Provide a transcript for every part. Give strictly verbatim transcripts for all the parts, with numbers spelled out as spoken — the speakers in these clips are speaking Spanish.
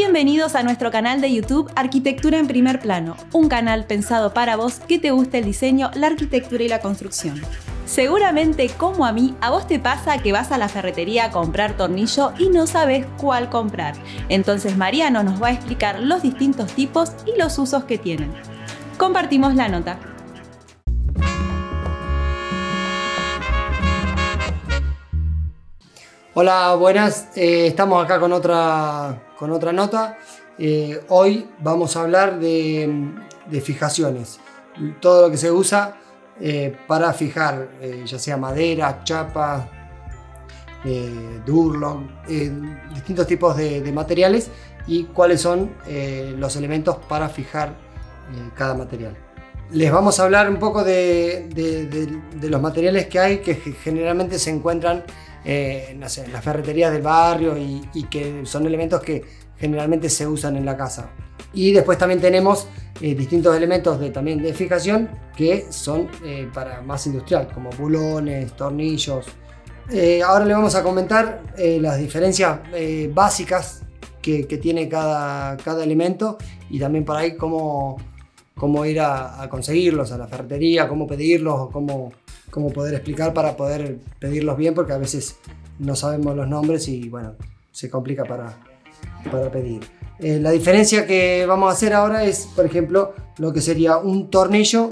Bienvenidos a nuestro canal de YouTube Arquitectura en Primer Plano, un canal pensado para vos que te gusta el diseño, la arquitectura y la construcción. Seguramente, como a mí, a vos te pasa que vas a la ferretería a comprar tornillo y no sabes cuál comprar. Entonces Mariano nos va a explicar los distintos tipos y los usos que tienen. Compartimos la nota. Hola, buenas. Eh, estamos acá con otra, con otra nota. Eh, hoy vamos a hablar de, de fijaciones. Todo lo que se usa eh, para fijar, eh, ya sea madera, chapa, eh, durlock, eh, distintos tipos de, de materiales y cuáles son eh, los elementos para fijar eh, cada material. Les vamos a hablar un poco de, de, de, de los materiales que hay que generalmente se encuentran Eh, no sé, en las ferreterías del barrio y, y que son elementos que generalmente se usan en la casa. Y después también tenemos eh, distintos elementos de, también de fijación que son eh, para más industrial, como bulones, tornillos. Eh, ahora le vamos a comentar eh, las diferencias eh, básicas que, que tiene cada, cada elemento y también por ahí cómo, cómo ir a, a conseguirlos a la ferretería, cómo pedirlos, cómo cómo poder explicar para poder pedirlos bien, porque a veces no sabemos los nombres y bueno, se complica para, para pedir. Eh, la diferencia que vamos a hacer ahora es, por ejemplo, lo que sería un tornillo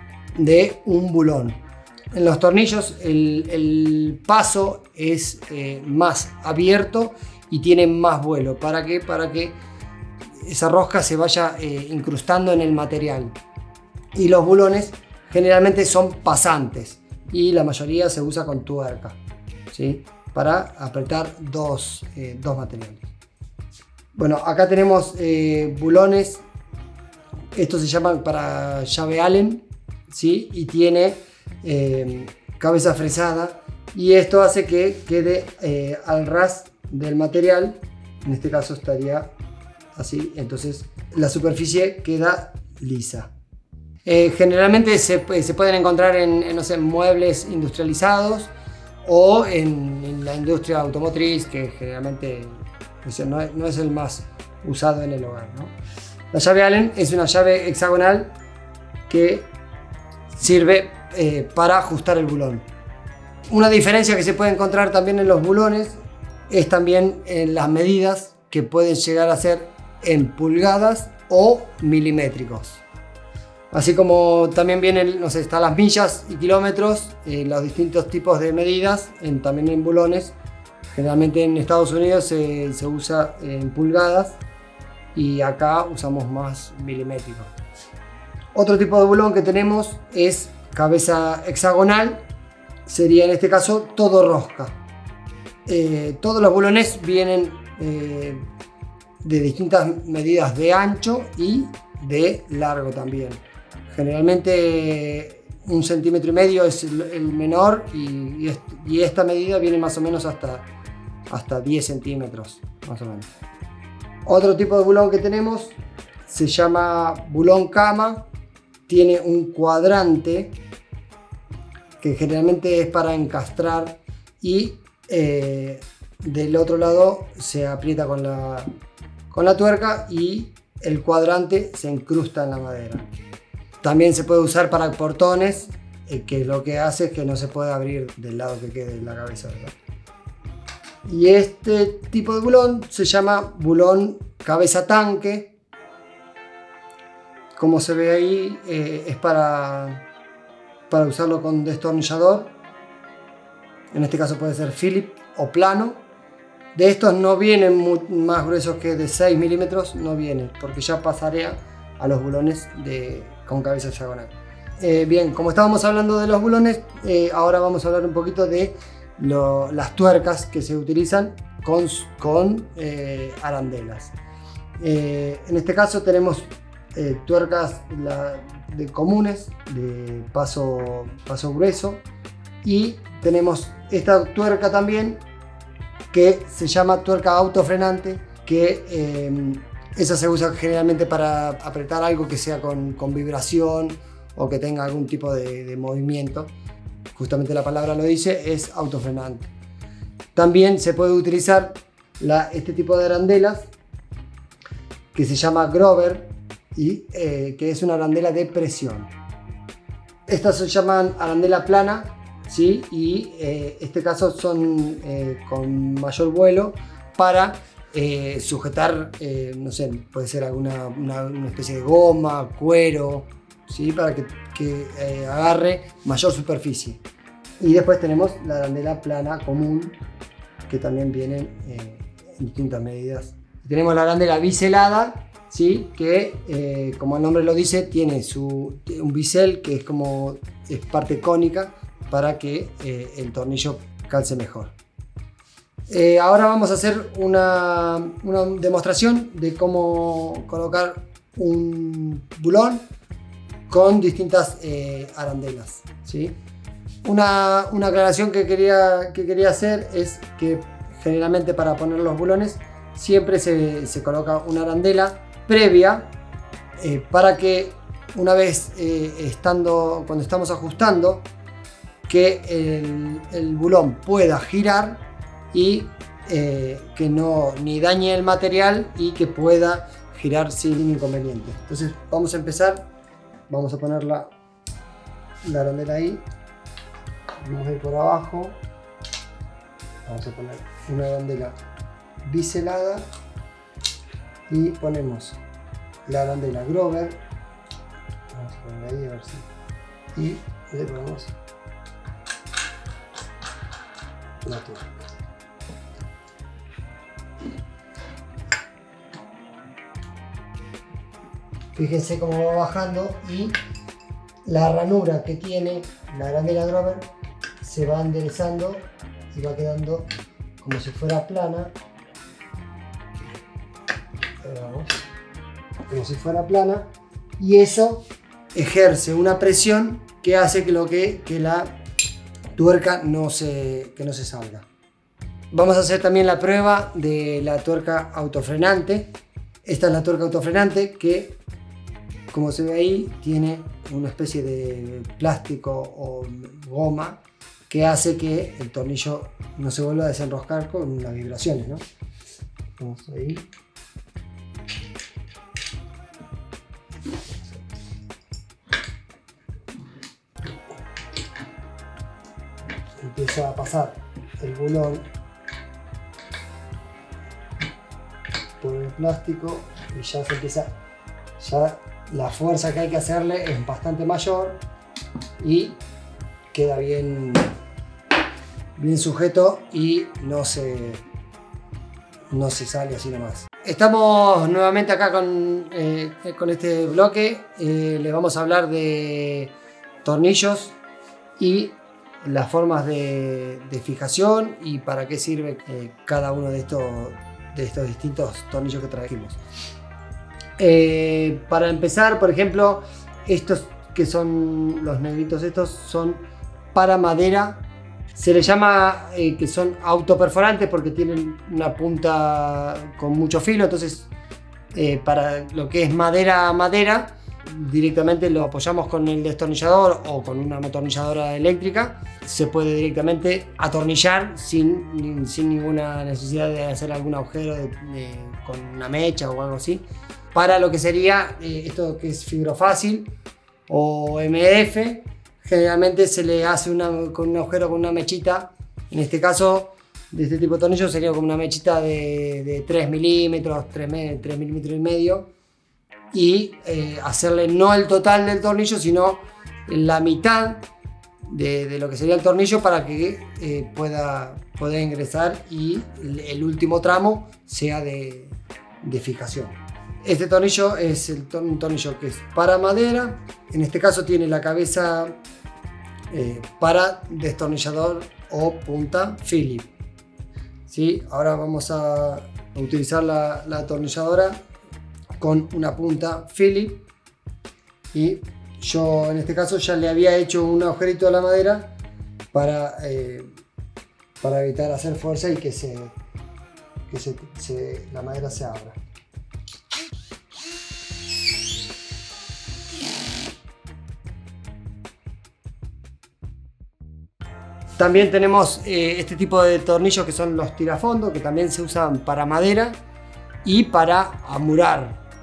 de un bulón. En los tornillos el, el paso es eh, más abierto y tiene más vuelo. ¿Para qué? Para que esa rosca se vaya eh, incrustando en el material. Y los bulones generalmente son pasantes y la mayoría se usa con tuerca, ¿sí? Para apretar dos, eh, dos materiales. Bueno, acá tenemos eh, bulones, estos se llaman para llave Allen, ¿sí? Y tiene eh, cabeza fresada y esto hace que quede eh, al ras del material, en este caso estaría así, entonces la superficie queda lisa. Eh, generalmente se, se pueden encontrar en, en no sé, muebles industrializados o en, en la industria automotriz, que generalmente pues, no, es, no es el más usado en el hogar, ¿no? La llave Allen es una llave hexagonal que sirve eh, para ajustar el bulón. Una diferencia que se puede encontrar también en los bulones es también en las medidas, que pueden llegar a ser en pulgadas o milimétricos. Así como también vienen, no sé, están las millas y kilómetros, eh, los distintos tipos de medidas, en, también en bulones. Generalmente en Estados Unidos se, se usa en pulgadas y acá usamos más milimétrico. Otro tipo de bulón que tenemos es cabeza hexagonal, sería en este caso todo rosca. Eh, todos los bulones vienen eh, de distintas medidas de ancho y de largo también. Generalmente un centímetro y medio es el, el menor y, y, est y esta medida viene más o menos hasta, hasta diez centímetros, más o menos. Otro tipo de bulón que tenemos se llama bulón cama, tiene un cuadrante que generalmente es para encastrar y eh, del otro lado se aprieta con la, con la tuerca y el cuadrante se incrusta en la madera. También se puede usar para portones, eh, que lo que hace es que no se puede abrir del lado que quede la cabeza, ¿verdad? Y este tipo de bulón se llama bulón cabeza tanque. Como se ve ahí, eh, es para, para usarlo con destornillador. En este caso puede ser Phillips o plano. De estos no vienen muy, más gruesos que de seis milímetros, no vienen, porque ya pasaría a los bulones de, con cabeza hexagonal. Eh, bien, como estábamos hablando de los bulones, eh, ahora vamos a hablar un poquito de lo, las tuercas que se utilizan con, con eh, arandelas. Eh, en este caso tenemos eh, tuercas la, de comunes, de paso, paso grueso, y tenemos esta tuerca también que se llama tuerca autofrenante, que eh, esa se usa generalmente para apretar algo que sea con, con vibración o que tenga algún tipo de, de movimiento. Justamente la palabra lo dice, es autofrenante. También se puede utilizar la, este tipo de arandelas que se llama Grover y eh, que es una arandela de presión. Estas se llaman arandela plana, ¿sí? Y eh, este caso son eh, con mayor vuelo para eh, sujetar, eh, no sé, puede ser alguna una, una especie de goma, cuero, ¿sí? Para que, que eh, agarre mayor superficie. Y después tenemos la arandela plana común, que también vienen eh, en distintas medidas. Tenemos la arandela biselada, ¿sí? Que eh, como el nombre lo dice, tiene su, un bisel que es como es parte cónica para que eh, el tornillo calce mejor. Eh, ahora vamos a hacer una, una demostración de cómo colocar un bulón con distintas eh, arandelas, ¿sí? Una, una aclaración que quería, que quería hacer es que generalmente para poner los bulones siempre se, se coloca una arandela previa eh, para que una vez eh, estando, cuando estamos ajustando, que el, el bulón pueda girar y eh, que no ni dañe el material y que pueda girar sin inconveniente. Entonces vamos a empezar, vamos a poner la, la arandela ahí, vamos a ir por abajo, vamos a poner una arandela biselada y ponemos la arandela Grover, vamos a poner ahí a ver si, y le ponemos la tuerca. Fíjense cómo va bajando y la ranura que tiene la arandela Grover se va enderezando y va quedando como si fuera plana. Vamos, como si fuera plana, y eso ejerce una presión que hace que, lo que, que la tuerca no se, que no se salga. Vamos a hacer también la prueba de la tuerca autofrenante. Esta es la tuerca autofrenante que, como se ve ahí, tiene una especie de plástico o goma que hace que el tornillo no se vuelva a desenroscar con las vibraciones, ¿no? Vamos ahí. Empieza a pasar el bulón por el plástico y ya se empieza, ya la fuerza que hay que hacerle es bastante mayor y queda bien, bien sujeto y no se, no se sale así nomás. Estamos nuevamente acá con, eh, con este bloque, eh, les vamos a hablar de tornillos y las formas de, de fijación y para qué sirve eh, cada uno de estos, de estos distintos tornillos que trajimos. Eh, para empezar, por ejemplo, estos que son los negritos, estos son para madera. Se les llama eh, que son autoperforantes porque tienen una punta con mucho filo, entonces eh, para lo que es madera a madera directamente lo apoyamos con el destornillador o con una atornilladora eléctrica. Se puede directamente atornillar sin, sin ninguna necesidad de hacer algún agujero de, de, con una mecha o algo así. Para lo que sería eh, esto que es fibrofácil o M D F, generalmente se le hace una, con un agujero con una mechita. En este caso, de este tipo de tornillo sería como una mechita de, de tres milímetros, tres milímetros y medio. Y eh, hacerle no el total del tornillo, sino la mitad de, de lo que sería el tornillo para que eh, pueda, pueda ingresar y el, el último tramo sea de, de fijación. Este tornillo es el, un tornillo que es para madera, en este caso tiene la cabeza eh, para destornillador o punta Phillips. ¿Sí? Ahora vamos a utilizar la, la atornilladora con una punta Phillips y yo en este caso ya le había hecho un agujerito a la madera para, eh, para evitar hacer fuerza y que, se, que se, se, la madera se abra. También tenemos eh, este tipo de tornillos que son los tirafondos, que también se usan para madera y para amurar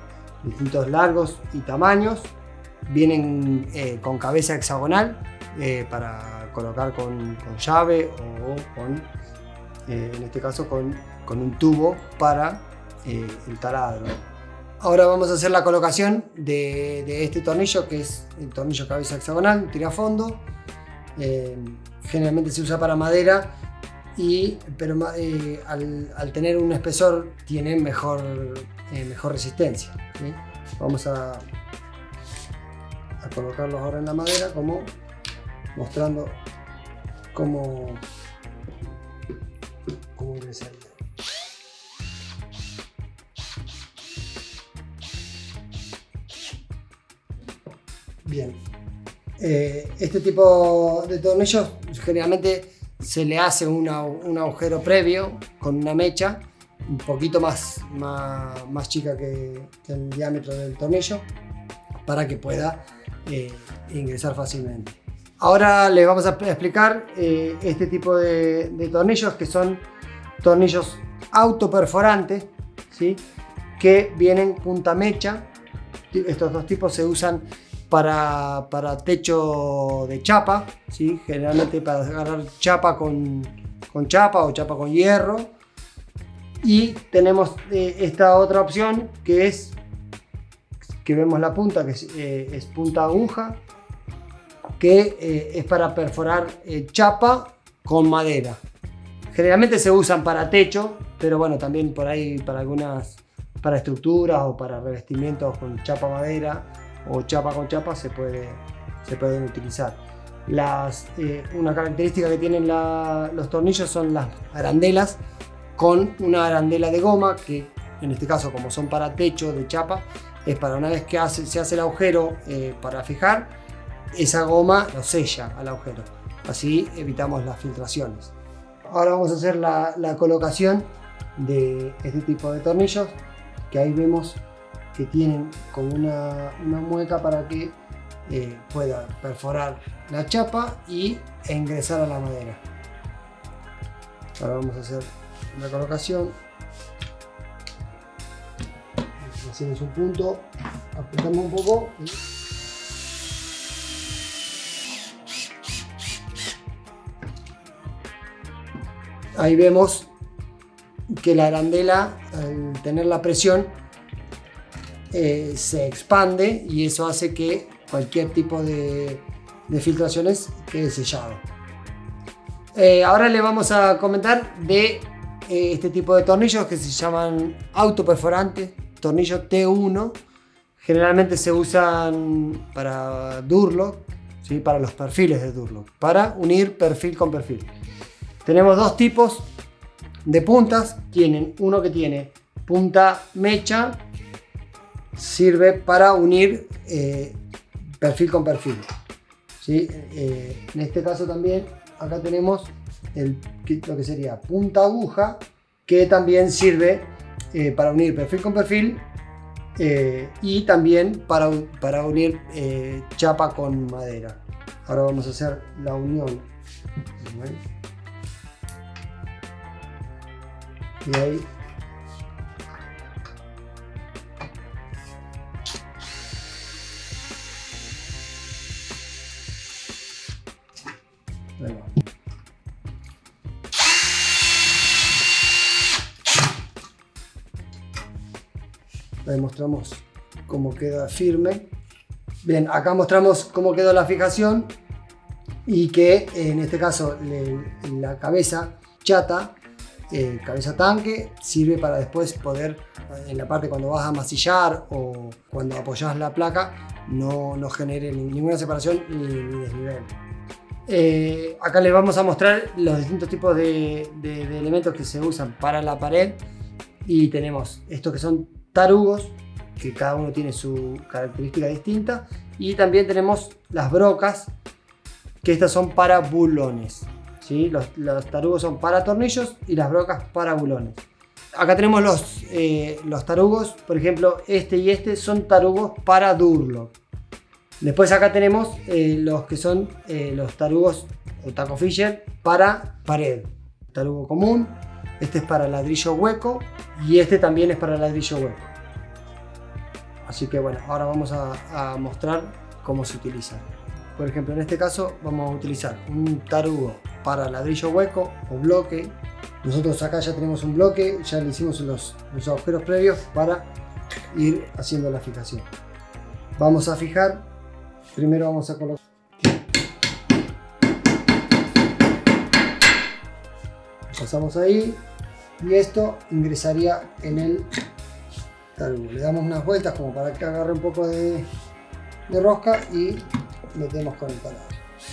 distintos largos y tamaños. Vienen eh, con cabeza hexagonal eh, para colocar con, con llave o con, eh, en este caso, con, con un tubo para eh, el taladro. Ahora vamos a hacer la colocación de, de este tornillo, que es el tornillo cabeza hexagonal, tirafondo. Eh, generalmente se usa para madera, y, pero eh, al, al tener un espesor tiene mejor, eh, mejor resistencia, ¿sí? Vamos a, a colocarlos ahora en la madera, como mostrando cómo, cómo ingresaría. Bien, eh, este tipo de tornillos generalmente se le hace una, un agujero previo con una mecha un poquito más, más, más chica que, que el diámetro del tornillo, para que pueda eh, ingresar fácilmente. Ahora les vamos a explicar eh, este tipo de, de tornillos, que son tornillos autoperforantes, ¿sí? Que vienen punta mecha. Estos dos tipos se usan para, para techo de chapa, ¿sí? Generalmente para agarrar chapa con, con chapa o chapa con hierro. Y tenemos eh, esta otra opción, que es que vemos la punta, que es, eh, es punta aguja, que eh, es para perforar eh, chapa con madera. Generalmente se usan para techo, pero bueno, también por ahí para algunas, para estructuras o para revestimientos con chapa madera o chapa con chapa se, puede, se pueden utilizar. Las, eh, una característica que tienen la, los tornillos son las arandelas, con una arandela de goma, que en este caso, como son para techo de chapa, es para una vez que hace, se hace el agujero eh, para fijar, esa goma lo sella al agujero, así evitamos las filtraciones. Ahora vamos a hacer la, la colocación de este tipo de tornillos, que ahí vemos que tienen como una, una mueca para que eh, pueda perforar la chapa y, e ingresar a la madera. Ahora vamos a hacer la colocación. Hacemos un punto, apretamos un poco y ahí vemos que la arandela, al tener la presión, eh, se expande, y eso hace que cualquier tipo de, de filtraciones quede sellado. Eh, ahora le vamos a comentar de eh, este tipo de tornillos que se llaman autoperforantes, tornillo T uno. Generalmente se usan para Durlock, ¿sí? Para los perfiles de Durlock, para unir perfil con perfil. Tenemos dos tipos de puntas. Tienen uno que tiene punta mecha, sirve para unir eh, perfil con perfil, ¿sí? Eh, en este caso también acá tenemos el, lo que sería punta aguja, que también sirve eh, para unir perfil con perfil, eh, y también para, para unir eh, chapa con madera. Ahora vamos a hacer la unión. Y ahí bueno. Ahí mostramos cómo queda firme. Bien, acá mostramos cómo quedó la fijación, y que en este caso le, la cabeza chata, eh, cabeza tanque, sirve para después poder, en la parte cuando vas a masillar o cuando apoyas la placa, no, no genere ninguna separación ni, ni desnivel. Eh, acá les vamos a mostrar los distintos tipos de, de, de elementos que se usan para la pared, y tenemos estos que son tarugos, que cada uno tiene su característica distinta, y también tenemos las brocas, que estas son para bulones, ¿sí? Los, los tarugos son para tornillos y las brocas para bulones. Acá tenemos los, eh, los tarugos, por ejemplo, este y este son tarugos para Durlock. Después acá tenemos eh, los que son eh, los tarugos o taco Fisher para pared. Tarugo común, este es para ladrillo hueco, y este también es para ladrillo hueco. Así que bueno, ahora vamos a, a mostrar cómo se utiliza. Por ejemplo, en este caso vamos a utilizar un tarugo para ladrillo hueco o bloque. Nosotros acá ya tenemos un bloque, ya le hicimos los, los agujeros previos para ir haciendo la fijación. Vamos a fijar, primero vamos a colocar. Pasamos ahí y esto ingresaría en el tarugo. Le damos unas vueltas como para que agarre un poco de, de rosca y metemos con el taladro.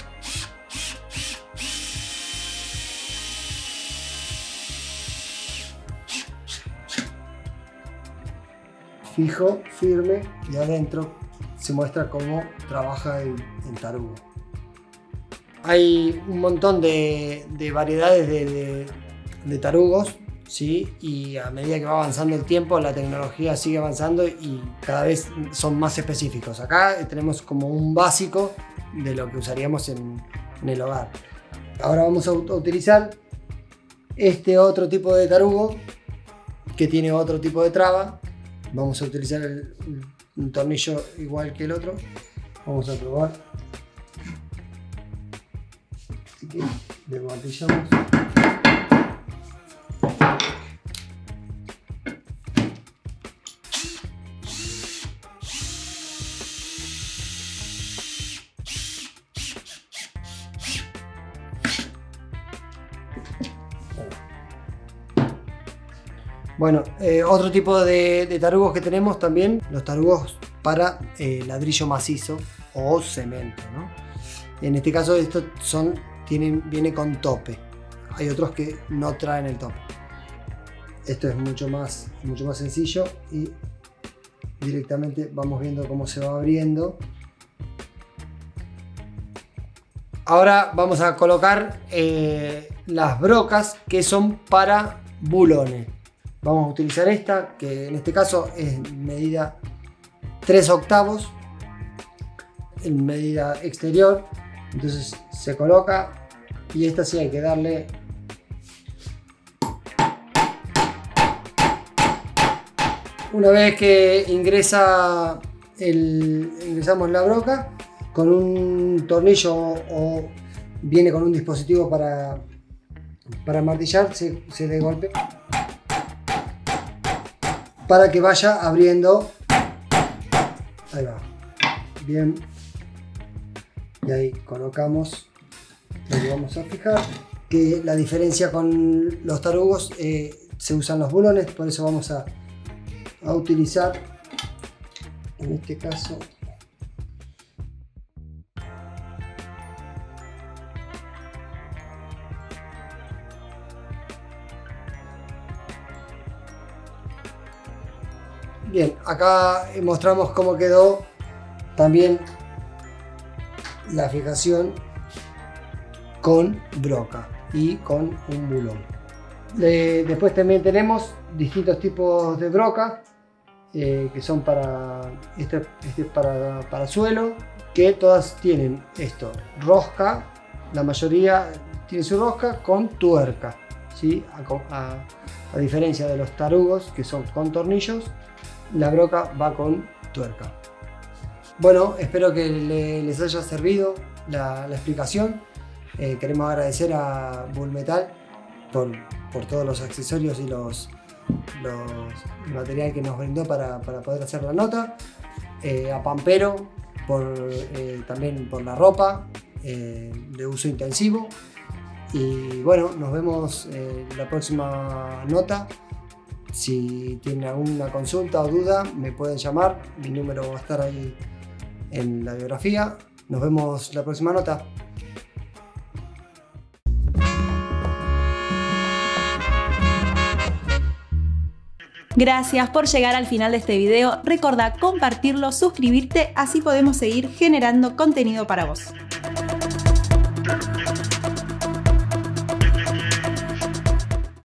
Fijo, firme, y adentro se muestra cómo trabaja el, el tarugo. Hay un montón de, de variedades de, de, de tarugos, ¿sí? Y a medida que va avanzando el tiempo, la tecnología sigue avanzando y cada vez son más específicos. Acá tenemos como un básico de lo que usaríamos en, en el hogar. Ahora vamos a utilizar este otro tipo de tarugo que tiene otro tipo de traba. Vamos a utilizar el, un tornillo igual que el otro. Vamos a probar. Así que desmartillamos. Bueno, eh, otro tipo de, de tarugos que tenemos también, los tarugos para eh, ladrillo macizo o cemento, ¿no? En este caso estos son, tienen, viene con tope. Hay otros que no traen el tope. Esto es mucho más, mucho más sencillo y directamente vamos viendo cómo se va abriendo. Ahora vamos a colocar eh, las brocas que son para bulones. Vamos a utilizar esta, que en este caso es medida tres octavos, en medida exterior. Entonces se coloca y esta sí hay que darle una vez que ingresa el, ingresamos la broca con un tornillo o viene con un dispositivo para, para martillar, se, se le golpea para que vaya abriendo. Ahí va. Bien. Y ahí colocamos. Lo vamos a fijar. Que la diferencia con los tarugos, eh, se usan los bulones, por eso vamos a, a utilizar, en este caso, bien, acá mostramos cómo quedó también la fijación con broca y con un bulón. De, después también tenemos distintos tipos de broca, eh, que son para, este, este es para, para suelo, que todas tienen esto, rosca, la mayoría tiene su rosca con tuerca, ¿sí? a, a, a diferencia de los tarugos que son con tornillos, la broca va con tuerca. Bueno, espero que le, les haya servido la, la explicación. Eh, queremos agradecer a Bullmetal por, por todos los accesorios y los, los el material que nos brindó para, para poder hacer la nota. Eh, a Pampero por, eh, también por la ropa eh, de uso intensivo. Y bueno, nos vemos en la próxima nota. Si tienen alguna consulta o duda, me pueden llamar. Mi número va a estar ahí en la biografía. Nos vemos la próxima nota. Gracias por llegar al final de este video. Recordá compartirlo, suscribirte, así podemos seguir generando contenido para vos.